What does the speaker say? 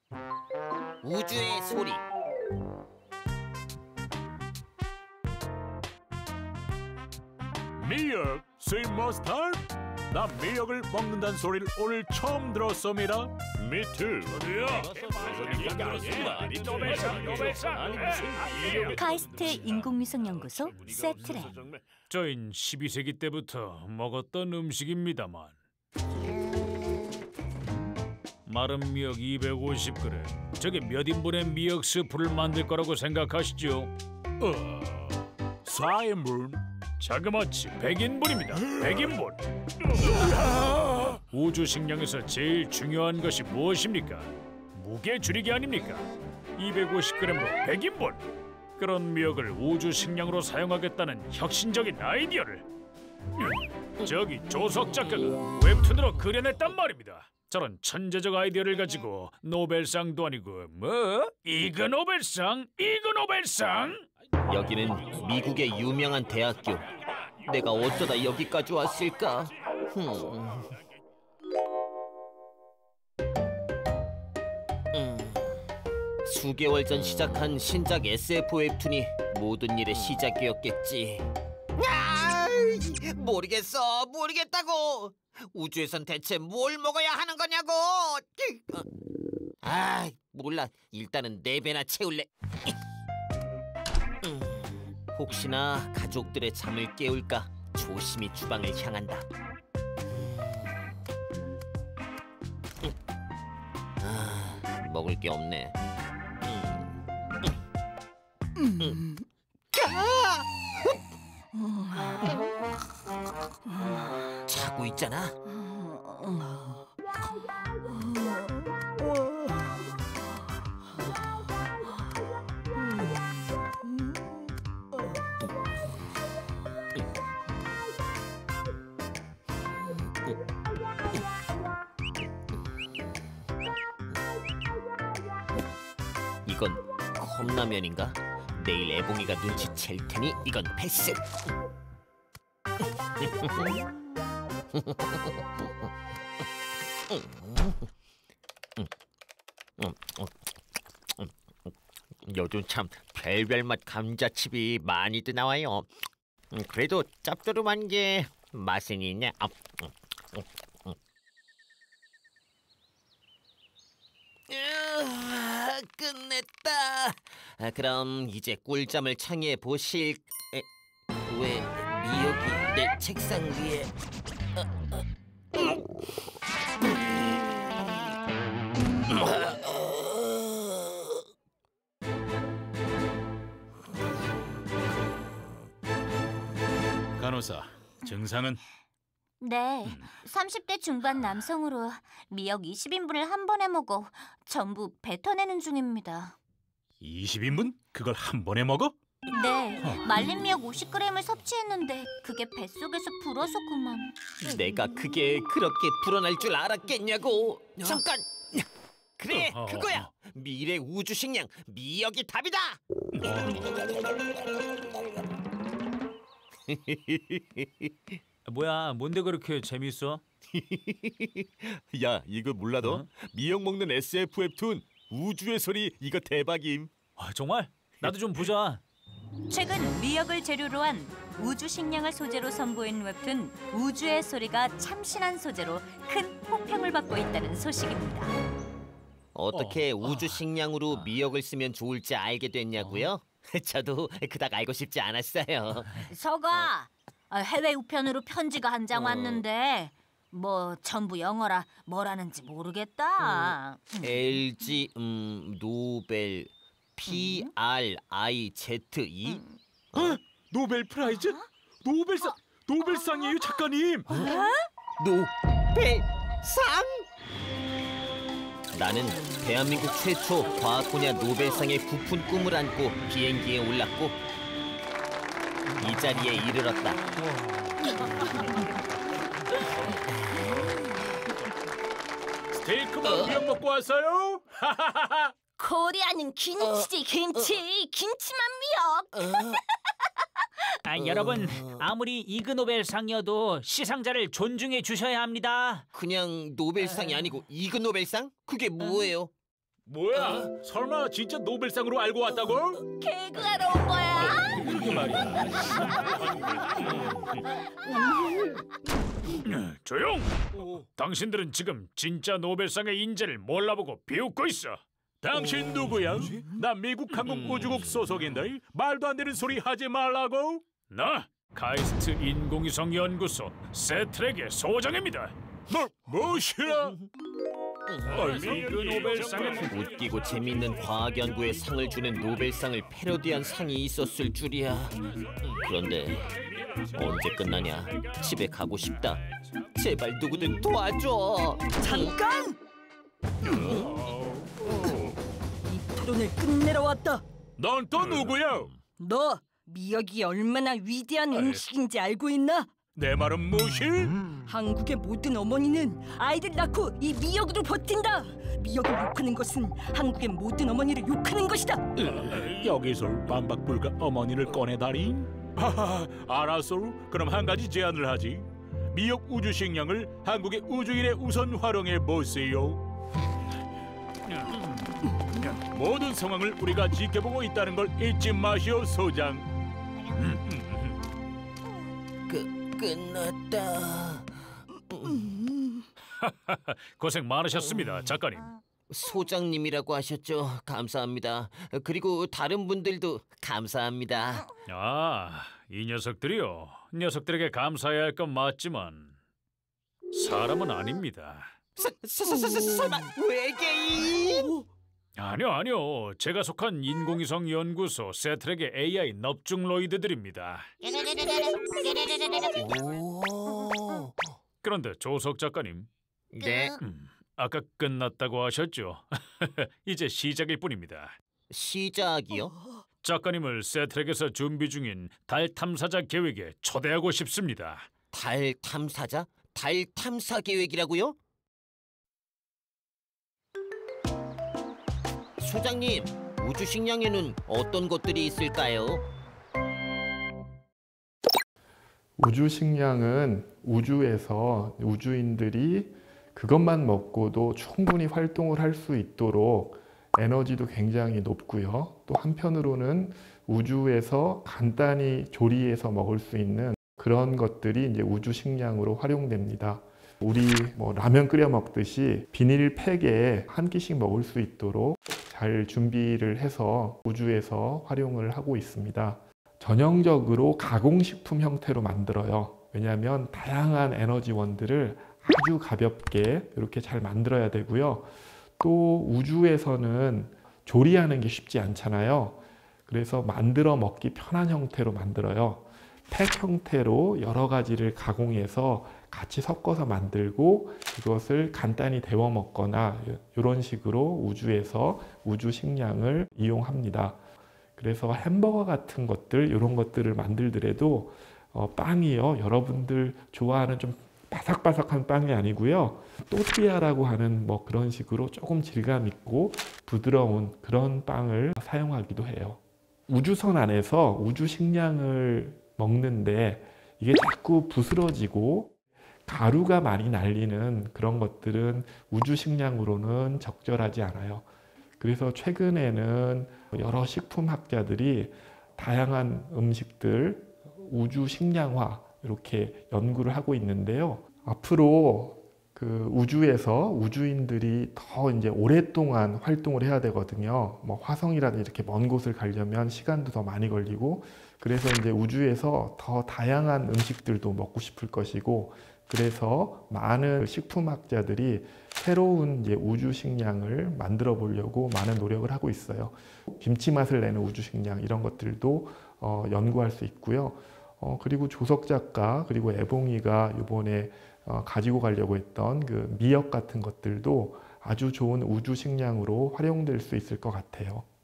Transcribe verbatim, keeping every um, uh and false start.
우주의 소리. 미역, 스윗 머스타드? 나 미역을 먹는다는 소리를 오늘 처음 들었습니다. 미투. 카이스트 인공위성연구소 세트레. 저인 십이 세기 때부터 먹었던 음식입니다만 마른 미역 이백오십 그램, 저게 몇 인분의 미역 스프를 만들 거라고 생각하시죠? 어, 사 인분, 자그마치 백 인분입니다. 백 인분. 우주 식량에서 제일 중요한 것이 무엇입니까? 무게 줄이기 아닙니까? 이백오십 그램으로 백 인분. 그런 미역을 우주 식량으로 사용하겠다는 혁신적인 아이디어를 저기 조석 작가가 웹툰으로 그려냈단 말입니다. 저런 천재적 아이디어를 가지고 노벨상도 아니고 뭐? 이그 노벨상? 이그 노벨상? 여기는 미국의 유명한 대학교. 내가 어쩌다 여기까지 왔을까? 흠. 음. 수개월 전 시작한 신작 에스에프 웹툰이 모든 일의 시작이었겠지. 아, 모르겠어, 모르겠다고. 우주에선 대체 뭘 먹어야 하는 거냐고. 아, 몰라. 일단은 네 배나 채울래. 음, 혹시나 가족들의 잠을 깨울까 조심히 주방을 향한다. 음. 아, 먹을 게 없네. 음. 음. 아! 자고 있잖아. 이건 컵라면인가? 내일 애봉이가 눈치챌 테니 이건 패스. 요즘 참 별별 맛 감자칩이 많이들 나와요. 그래도 짭조름한 게 맛은 있네. 으아, 끝냈다. 아, 그럼 이제 꿀잠을 청해 보실. 에, 왜 미역이 내 책상 위에? 어, 어. 간호사, 증상은? 네, 삼십 대 중반 남성으로 미역 이십 인분을 한 번에 먹어 전부 뱉어내는 중입니다. 이십 인분? 그걸 한 번에 먹어? 네, 말린 미역 오십 그램을 섭취했는데 그게 뱃속에서 불어서 그만. 내가 그게 그렇게 불어날 줄 알았겠냐고. 잠깐! 그래, 그거야! 미래 우주 식량 미역이 답이다! 뭐야, 뭔데 그렇게 재밌어? 야, 이거 몰라 너? 어? 미역 먹는 에스에프 웹툰 우주의 소리 이거 대박임. 아, 정말? 나도 좀 보자. 최근 미역을 재료로 한 우주 식량을 소재로 선보인 웹툰 우주의 소리가 참신한 소재로 큰 호평을 받고 있다는 소식입니다. 어떻게 어, 우주 식량으로 어. 미역을 쓰면 좋을지 알게 됐냐고요? 저도 그닥 알고 싶지 않았어요. 서가 아, 해외 우편으로 편지가 한 장 어. 왔는데 뭐 전부 영어라 뭐라는지 모르겠다. 음. 엘지 음 노벨 피 알 아이 제트 이 어? 노벨 프라이즈? 노벨상 노벨상이에요, 작가님. 노벨상? 나는 대한민국 최초 과학 분야 노벨상의 부푼 꿈을 안고 비행기에 올랐고 이 자리에 이르렀다. 스테이크만 미역 먹고 왔어요? 코리아는 김치지 김치 김치만 미역. 아, 여러분, 아무리 이그노벨상이어도 시상자를 존중해 주셔야 합니다. 그냥 노벨상이 아니고 이그 노벨상? 그게 뭐예요? 뭐야? 설마 진짜 노벨상으로 알고 왔다고? 개그하러 온 거야. 그러게 말이야. 조용! 당신들은 지금 진짜 노벨상의 인재를 몰라보고 비웃고 있어. 당신 누구야? 나 미국 항공우주국 소속인데 말도 안 되는 소리 하지 말라고. 나 카이스트 인공위성 연구소 세트랙의 소장입니다. 뭐 무엇이라? 그 노벨상은 웃기고 재미있는 과학 연구에 상을 주는 노벨상을 패러디한 상이 있었을 줄이야. 그런데 언제 끝나냐? 집에 가고 싶다. 제발 누구든 도와줘. 잠깐! 이 토론을 끝내러 왔다. 넌 또 누구야? 너 미역이 얼마나 위대한 음식인지 알고 있나? 내 말은 무시? 한국의 모든 어머니는 아이들 낳고 이 미역으로 버틴다. 미역을 욕하는 것은 한국의 모든 어머니를 욕하는 것이다. 여기서 반박불가 어머니를 꺼내다니? 하하, 알았어. 그럼 한 가지 제안을 하지. 미역 우주 식량을 한국의 우주인에 우선 활용해 보세요. 모든 상황을 우리가 지켜보고 있다는 걸 잊지 마시오, 소장. 그 끝났다. 고생 많으셨습니다, 작가님. 소장님이라고 하셨죠? 감사합니다. 그리고 다른 분들도 감사합니다. 아, 이 녀석들이요. 녀석들에게 감사해야 할 건 맞지만 사람은 아닙니다. 서, 서, 서, 서, 서, 설마 외계인? 아니요, 아니요. 제가 속한 인공위성 연구소 세트랙의 에이아이 넙중로이드들입니다. 오. 그런데 조석 작가님, 네. 음, 아까 끝났다고 하셨죠? 이제 시작일 뿐입니다. 시작이요? 작가님을 세트랙에서 준비 중인 달 탐사자 계획에 초대하고 싶습니다. 달 탐사자? 달 탐사 계획이라고요? 소장님, 우주 식량에는 어떤 것들이 있을까요? 우주 식량은 우주에서 우주인들이 그것만 먹고도 충분히 활동을 할 수 있도록 에너지도 굉장히 높고요. 또 한편으로는 우주에서 간단히 조리해서 먹을 수 있는 그런 것들이 이제 우주 식량으로 활용됩니다. 우리 뭐 라면 끓여 먹듯이 비닐팩에 한 끼씩 먹을 수 있도록 잘 준비를 해서 우주에서 활용을 하고 있습니다. 전형적으로 가공식품 형태로 만들어요. 왜냐하면 다양한 에너지원들을 아주 가볍게 이렇게 잘 만들어야 되고요. 또 우주에서는 조리하는 게 쉽지 않잖아요. 그래서 만들어 먹기 편한 형태로 만들어요. 팩 형태로 여러 가지를 가공해서 같이 섞어서 만들고 그것을 간단히 데워 먹거나 이런 식으로 우주에서 우주 식량을 이용합니다. 그래서 햄버거 같은 것들 이런 것들을 만들더라도 어, 빵이요. 여러분들 좋아하는 좀 바삭바삭한 빵이 아니고요. 또띠아라고 하는 뭐 그런 식으로 조금 질감 있고 부드러운 그런 빵을 사용하기도 해요. 우주선 안에서 우주 식량을 먹는데 이게 자꾸 부스러지고 가루가 많이 날리는 그런 것들은 우주 식량으로는 적절하지 않아요. 그래서 최근에는 여러 식품학자들이 다양한 음식들 우주 식량화 이렇게 연구를 하고 있는데요. 앞으로 그 우주에서 우주인들이 더 이제 오랫동안 활동을 해야 되거든요. 뭐 화성이라든지 이렇게 먼 곳을 가려면 시간도 더 많이 걸리고 그래서 이제 우주에서 더 다양한 음식들도 먹고 싶을 것이고 그래서 많은 식품학자들이 새로운 이제 우주 식량을 만들어 보려고 많은 노력을 하고 있어요. 김치 맛을 내는 우주 식량 이런 것들도 어, 연구할 수 있고요. 어, 그리고 조석 작가 그리고 애봉이가 이번에 어, 가지고 가려고 했던 그 미역 같은 것들도 아주 좋은 우주 식량으로 활용될 수 있을 것 같아요.